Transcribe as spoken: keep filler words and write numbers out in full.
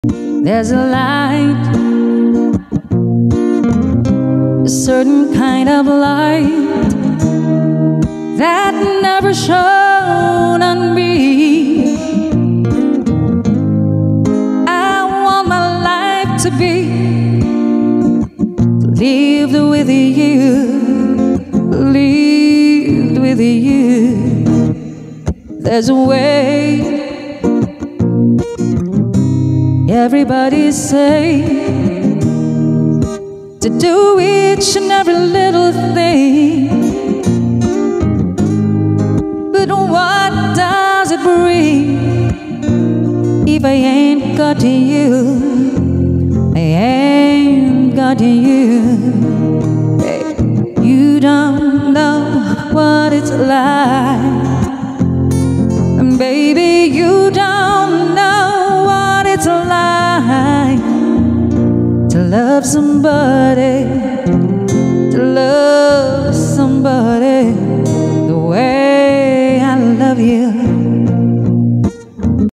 There's a light, a certain kind of light that never shone on me. I want my life to be lived with you, lived with you. There's a way. Everybody say to do each and every little thing, but what does it bring if I ain't got you? I ain't got you. Hey, you don't know what it's like, and baby, you don't know it's like to love somebody, to love